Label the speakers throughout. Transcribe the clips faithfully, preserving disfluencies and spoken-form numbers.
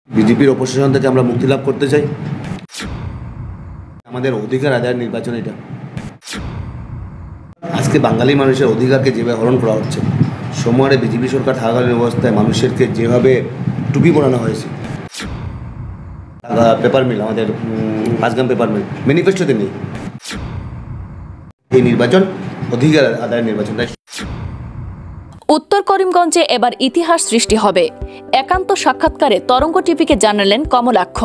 Speaker 1: বিজেপির অপোজিশন থেকে আমরা মুক্তি লাভ করতে চাই। আমাদের অধিকার আদায়ের নির্বাচন এটা। আজকে বাঙালি মানুষের অধিকারকে যেভাবে হরণ করা হচ্ছে, সময়ে বিজেপি সরকার থাকাকালীন অবস্থায় মানুষেরকে যেভাবে টুপি পরানো হয়েছে, পেপার মিল, আমাদের পাঁচগ্রাম পেপার মিল ম্যানিফেস্টোতে নেই। এই নির্বাচন অধিকার আদায়ের নির্বাচন। তাই
Speaker 2: উত্তর করিমগঞ্জে এবার ইতিহাস সৃষ্টি হবে, একান্ত সাক্ষাৎকারে তরঙ্গ টিভিকে জানালেন কমলাক্ষ।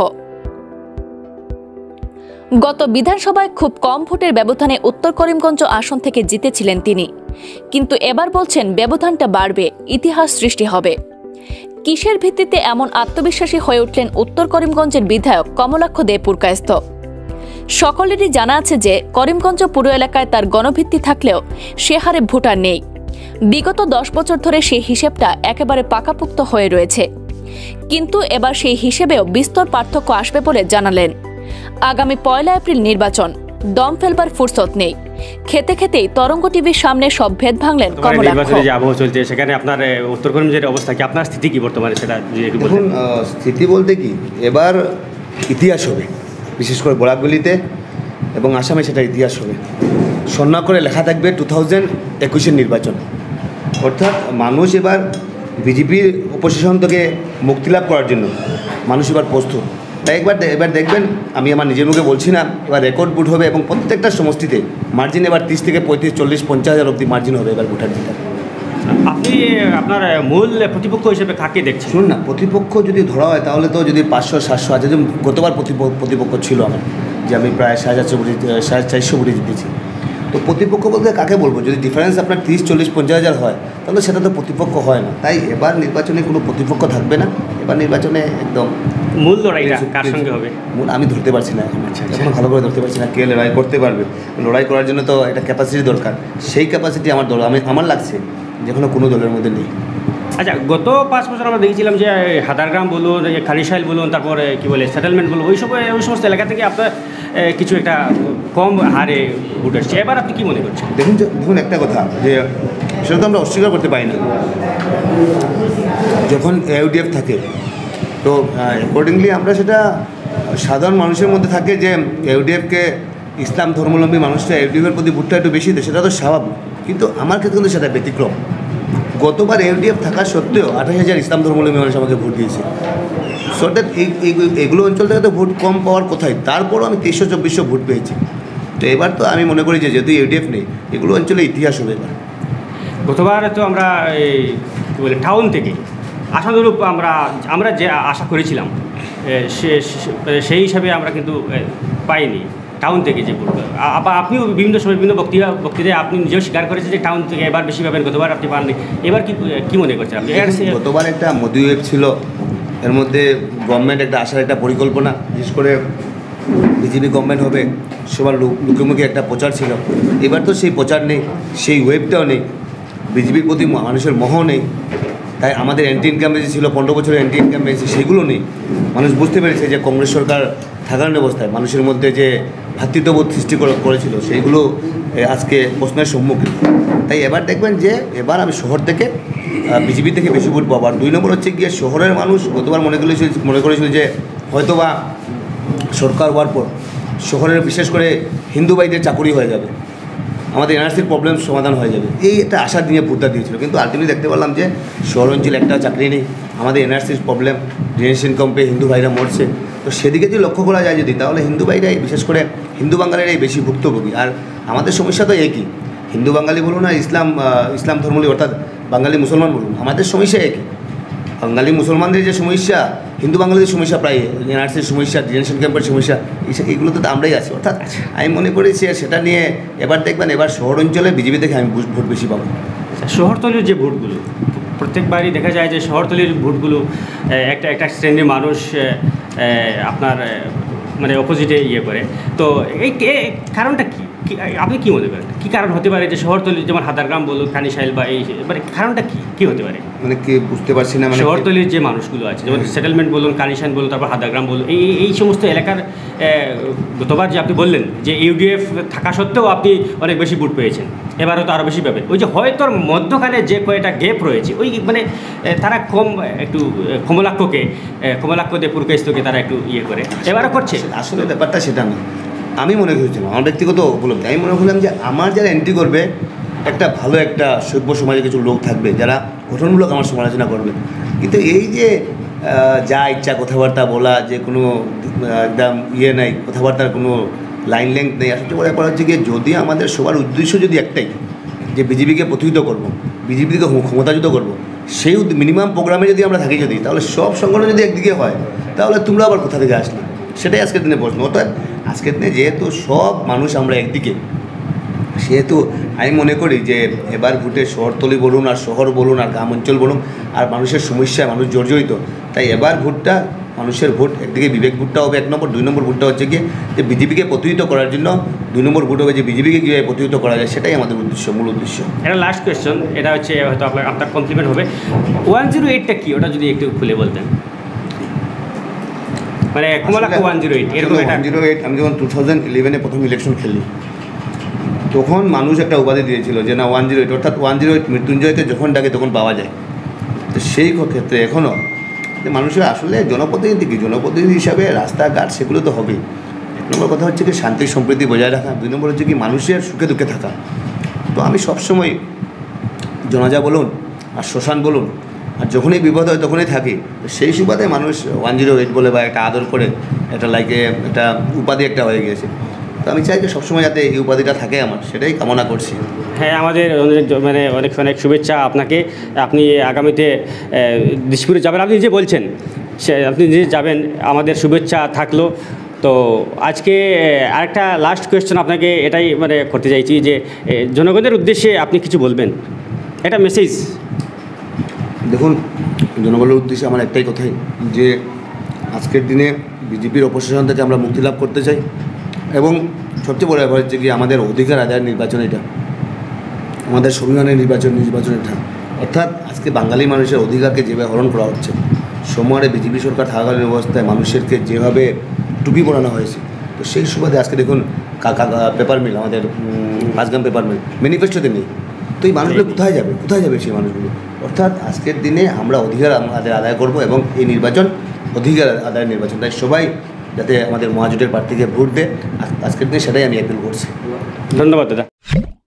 Speaker 2: গত বিধানসভায় খুব কম ভোটের ব্যবধানে উত্তর করিমগঞ্জ আসন থেকে জিতেছিলেন তিনি, কিন্তু এবার বলছেন ব্যবধানটা বাড়বে, ইতিহাস সৃষ্টি হবে। কিসের ভিত্তিতে এমন আত্মবিশ্বাসী হয়ে উঠলেন উত্তর করিমগঞ্জের বিধায়ক কমলাক্ষ দে পুরকায়স্থ? সকলেরই জানা আছে যে করিমগঞ্জ পুর এলাকায় তার গণভিত্তি থাকলেও সে হারে ভোটার নেই। বিগত দশ বছর ধরে সেই হিসেবটা একেবারে পাকাপোক্ত হয়ে রয়েছে, কিন্তু এবার সেই হিসেবেও বিস্তর পার্থক্য আসবে বলে জানালেন। আগামী পয়লা এপ্রিল নির্বাচন, দম ফেলবার ফুরসত নেই। খেতে খেতেই তরঙ্গ টিভির সামনে সব ভেদ ভাঙলেন কমলাক্ষ।
Speaker 3: যে আবহাওয়া চলছে, সেখানে আপনার উত্তর করিমগঞ্জের অবস্থা কি, আপনার স্থিতি কি বর্তমানে? সেটা
Speaker 1: দেখুন, স্থিতি বলতে কি, এবার ইতিহাস হবে, বিশেষ করে বরাকগুলিতে এবং আসামে সেটা ইতিহাস হবে। স্বর্ণ করে লেখা থাকবে টু থাউজেন্ড একুশের নির্বাচন। অর্থাৎ মানুষ এবার বিজেপির অপোজিশন থেকে মুক্তি লাভ করার জন্য মানুষ এবার প্রস্তুত। তাই একবার এবার দেখবেন, আমি আমার নিজের মুখে বলছি না, এবার রেকর্ড ভোট হবে এবং প্রত্যেকটা সমষ্টিতে মার্জিন এবার তিরিশ থেকে পঁয়ত্রিশ চল্লিশ পঞ্চাশ হাজার অব্দি মার্জিন হবে এবার ভোটার জেতার।
Speaker 3: আপনি আপনার মূল প্রতিপক্ষ হিসেবে কাকে দেখছেন?
Speaker 1: শুনুন না, প্রতিপক্ষ যদি ধরা হয় তাহলে তো যদি পাঁচশো সাতশো হাজার, যেমন গতবার প্রতিপক্ষ ছিল আমার, যে আমি প্রায় সাড়ে চারশো কোটি সাড়ে চারশো কোটি জিতেছি। তো প্রতিপক্ষ বলতে কাকে বলবো? যদি ডিফারেন্স আপনার তিরিশ চল্লিশ পঞ্চাশ হাজার হয় তাহলে সেটা তো প্রতিপক্ষ হয় না। তাই এবার নির্বাচনে কোনো প্রতিপক্ষ থাকবে না। এবার নির্বাচনে একদম
Speaker 3: মূল লড়াইটা কার সঙ্গে হবে
Speaker 1: আমি ধরতে পারছি না, এখন ভালো করে ধরতে পারছি না কে লড়াই করতে পারবে। লড়াই করার জন্য তো একটা ক্যাপাসিটি দরকার, সেই ক্যাপাসিটি আমার দল আমি আমার লাগছে যেখানে কোনো দলের মধ্যে নেই।
Speaker 3: আচ্ছা, গত পাঁচ বছর আমরা দেখেছিলাম যে হাদারগ্রাম বলুন, খালিশাইল বলুন, তারপরে কী বলে সেটেলমেন্ট বলুন, ওই সব ওই সমস্ত এলাকা থেকে আপনার কিছু একটা কম হারে ভোট আসছে। এবার আপনি কী মনে করছেন?
Speaker 1: দেখুন দেখুন একটা কথা, যে সেটা তো আমরা অস্বীকার করতে পারি না। যখন ইউডিএফ থাকে তো অ্যাকর্ডিংলি আমরা সেটা সাধারণ মানুষের মধ্যে থাকে যে ইউডিএফকে ইসলাম ধর্মাবলম্বী মানুষরা ইউডিএফের প্রতি ভোটটা একটু বেশি দেয়, সেটা তো স্বাভাবিক। কিন্তু আমার ক্ষেত্রে কিন্তু সেটা ব্যতিক্রম। গতবার ইউডিএফ থাকা সত্ত্বেও আঠাশ হাজার ইসলাম ধর্মাবলম্বী মানুষ আমাকে ভোট দিয়েছে। সো দ্যাট এগুলো অঞ্চল থেকে তো ভোট কম পাওয়ার কোথায়, তারপরও আমি তেইশশো চব্বিশশো ভোট পেয়েছি। তো এবার তো আমি মনে করি যে যেহেতু ইউডিএফ নেই, এগুলো অঞ্চলে ইতিহাস হবে এবার।
Speaker 3: গতবার তো আমরা এই কী বলে টাউন থেকে আশানুরূপ আমরা আমরা যে আশা করেছিলাম সে সেই হিসাবে আমরা কিন্তু পাইনি টাউন থেকে যে ভোট। আবার আপনিও বিভিন্ন সময় বিভিন্ন বক্তৃতা বক্তৃতায় আপনি নিজেও স্বীকার করেছেন যে টাউন থেকে এবার বেশি পাবেন, গতবার আপনি পাননি। এবার কি কী মনে করছেন আপনি?
Speaker 1: গতবার একটা মোদি ওয়েব ছিল, এর মধ্যে গভর্নমেন্ট একটা আসার একটা পরিকল্পনা, বিশেষ করে বিজেপি গভর্নমেন্ট হবে সবার মুখোমুখি একটা প্রচার ছিল। এবার তো সেই প্রচার নেই, সেই ওয়েবটাও নেই, বিজেপির প্রতি মানুষের মোহ নেই। তাই আমাদের অ্যান্টি ইনকাম রেজি ছিল, পনেরো বছরের অ্যান্টি ইনকাম রেজি, সেগুলো নেই। মানুষ বুঝতে পেরেছে যে কংগ্রেস সরকার থাকার অবস্থায় মানুষের মধ্যে যে ভ্রাতৃত্ববোধ সৃষ্টি করেছিল সেইগুলো আজকে প্রশ্নের সম্মুখীন। তাই এবার দেখবেন যে এবার আমি শহর থেকে বিজেপি থেকে বেশি ভোট পাবো। আর দুই নম্বর হচ্ছে গিয়ে শহরের মানুষ গতবার মনে করেছিল মনে করেছিল যে হয়তোবা সরকার হওয়ার পর শহরের বিশেষ করে হিন্দু ভাইদের চাকরি হয়ে যাবে, আমাদের এনআরসির প্রবলেম সমাধান হয়ে যাবে, এই একটা আশা দিয়ে ভোটটা দিয়েছিল। কিন্তু আলটিমেটলি দেখতে পারলাম যে শহর অঞ্চলে একটা চাকরি নেই, আমাদের এনআরসির প্রবলেম, রেজিস্ট্রেশন ইনকাম পেয়ে হিন্দু ভাইরা মরছে। তো সেদিকে যদি লক্ষ্য করা যায় যদি, তাহলে হিন্দু ভাইরাই বিশেষ করে হিন্দু বাঙালিরাই বেশি ভুক্তভোগী। আর আমাদের সমস্যা তো একই, হিন্দু বাঙালি বলুন আর ইসলাম ইসলাম ধর্মাবলম্বী অর্থাৎ বাঙালি মুসলমান বলুন, আমাদের সমস্যা একই। বাঙালি মুসলমানদের যে সমস্যা, হিন্দু বাঙালিদের সমস্যা, প্রায় এনআরসির সমস্যা, ডিটেনশন ক্যাম্পের সমস্যা, এইগুলোতে তো আমরাই আছি। অর্থাৎ আমি মনে করেছি সেটা নিয়ে এবার দেখবেন এবার শহর অঞ্চলে বিজেপি থেকে আমি ভোট বেশি পাবো।
Speaker 3: শহরতলির যে ভোটগুলো প্রত্যেকবারই দেখা যায় যে শহরতলির ভোটগুলো একটা একটা শ্রেণীর মানুষ আপনার মানে অপোজিটে ইয়ে করে, তো এই কারণটা কী? কি আপনি কী মনে করেন কী কারণ হতে পারে যে শহরতলি যেমন হাদারগ্রাম বলুন কানিশাইল বা এই মানে কারণটা কী কী হতে পারে?
Speaker 1: মানে কি বুঝতে পারছি না। মানে
Speaker 3: শহরতলির যে মানুষগুলো আছে যেমন সেটেলমেন্ট বলুন কানিশাইল বলুন তারপর হাদারগ্রাম বলুন এই এই সমস্ত এলাকার গতবার যে আপনি বললেন যে ইউডিএফ থাকা সত্ত্বেও আপনি অনেক বেশি ভোট পেয়েছেন, এবারও তো আরও বেশি পাবেন। ওই যে হয়তো মধ্যখানে যে কয়েকটা গ্যাপ রয়েছে ওই মানে তারা কম একটু কমলাক্ষকে কমলাক্ষ দিয়ে পুরকাইস্তকে তারা একটু ইয়ে করে এবারও করছে।
Speaker 1: আসলে ব্যাপারটা সেটা না, আমি মনে করেছিলাম আমার ব্যক্তিগত উপলব্ধি, আমি মনে করলাম যে আমার যারা এন্ট্রি করবে একটা ভালো একটা সভ্য সমাজে কিছু লোক থাকবে যারা গঠনমূলক আমার সমালোচনা করবে। কিন্তু এই যে যা ইচ্ছা কথাবার্তা বলা, যে কোনো একদম ইয়ে নাই, কথাবার্তার কোনো লাইন লেন্থ নেই। আসলে বড় ব্যাপার হচ্ছে গিয়ে যদি আমাদের সবার উদ্দেশ্য যদি একটাই যে বিজেপিকে প্রতিহিত করবো, বিজেপিকে ক্ষমতাযুত করবো, সেই মিনিমাম প্রোগ্রামে যদি আমরা থাকি যদি, তাহলে সব সংগঠন যদি একদিকে হয় তাহলে তোমরা আবার কোথা থেকে আসলে, সেটাই আজকের দিনে প্রশ্ন। অর্থাৎ আজকের দিনে যেহেতু সব মানুষ আমরা একদিকে, সেহেতু আমি মনে করি যে এবার ভোটে শহরতলি বলুন আর শহর বলুন আর গ্রাম অঞ্চল বলুন আর মানুষের সমস্যায় মানুষ জর্জরিত, তাই এবার ভোটটা মানুষের ভোট একদিকে বিবেক ভোটটা হবে এক নম্বর, দুই নম্বর ভোটটা হচ্ছে কি যে বিজেপিকে প্রতিহিত করার জন্য দুই নম্বর ভোট হবে যে বিজেপিকে কীভাবে প্রতিহিত করা যায়, সেটাই আমাদের উদ্দেশ্য, মূল উদ্দেশ্য।
Speaker 3: এটা লাস্ট কোয়েশ্চন, এটা হচ্ছে হয়তো আপনার আপনার কমপ্লিমেন্ট হবে। ওয়ান জিরো এইটটা কী ওটা যদি একটু খুলে বলতেন, মানে কমলাক্ষ ওয়ান জিরো এইট এরকম একটা।
Speaker 1: ওয়ান জিরো এইট আমি যখন টু থাউজেন্ড ইলেভেনে প্রথম ইলেকশন খেলি তখন মানুষ একটা উপাধি দিয়েছিল যে না ওয়ান জিরো এইট অর্থাৎ ওয়ান জিরো এইট মৃত্যুঞ্জয়কে যখন ডাকে তখন পাওয়া যায়। তো সেই ক্ষেত্রে এখনও যে মানুষের আসলে জনপ্রতিনিধি কি, জনপ্রতিনিধি হিসাবে রাস্তাঘাট সেগুলো তো হবেই। এক নম্বর কথা হচ্ছে কি শান্তি সম্প্রীতি বজায় রাখা, দুই নম্বর হচ্ছে কি মানুষের সুখে দুঃখে থাকা। তো আমি সবসময় জনাজা বলুন আর শ্মশান বলুন আর যখনই বিপদ হয় তখনই থাকি, সেই সুবাদে মানুষ ওয়ান জিরো এইট বলে বা একটা আদর করে একটা লাইকে একটা উপাধি একটা হয়ে গিয়েছে। তো আমি চাই যে সবসময় যাতে এই উপাধিটা থাকে আমার, সেটাই কামনা করছি।
Speaker 3: হ্যাঁ, আমাদের অনেক মানে অনেক অনেক শুভেচ্ছা আপনাকে। আপনি আগামীতে দিশপুরে যাবেন, আপনি নিজে বলছেন সে আপনি নিজে যাবেন, আমাদের শুভেচ্ছা থাকলো। তো আজকে আরেকটা লাস্ট কোয়েশ্চেন আপনাকে এটাই মানে করতে চাইছি যে জনগণের উদ্দেশ্যে আপনি কিছু বলবেন, একটা মেসেজ।
Speaker 1: দেখুন, জনগণের উদ্দেশ্যে আমার একটাই কথাই যে আজকের দিনে বিজেপির অপশাসন থেকে আমরা মুক্তি লাভ করতে চাই এবং সবচেয়ে বড় ব্যাপার হচ্ছে কি আমাদের অধিকার আদায়ের নির্বাচন, এটা আমাদের সংবিধানের নির্বাচন নির্বাচন এটা। অর্থাৎ আজকে বাঙালি মানুষের অধিকারকে যেভাবে হরণ করা হচ্ছে, সময়ে বিজেপি সরকার থাকাকালীন অবস্থায় মানুষেরকে যেভাবে টুপি পরানো হয়েছে, তো সেই সুবাদে আজকে দেখুন কাকা পেপার মিল, আমাদের পাঁচগ্রাম পেপার মিল ম্যানিফেস্টোতে নেই। তো এই মানুষগুলো কোথায় যাবে, কোথায় যাবে সেই মানুষগুলো? অর্থাৎ আজকের দিনে আমরা অধিকার আমাদের আদায় করব এবং এই নির্বাচন অধিকার আদায়ের নির্বাচন, তাই সবাই যাতে আমাদের মহাজোটের প্রার্থীকে ভোট দেয় আজকের দিনে, সেটাই আমি অ্যাপিল করছি।
Speaker 3: ধন্যবাদ দাদা।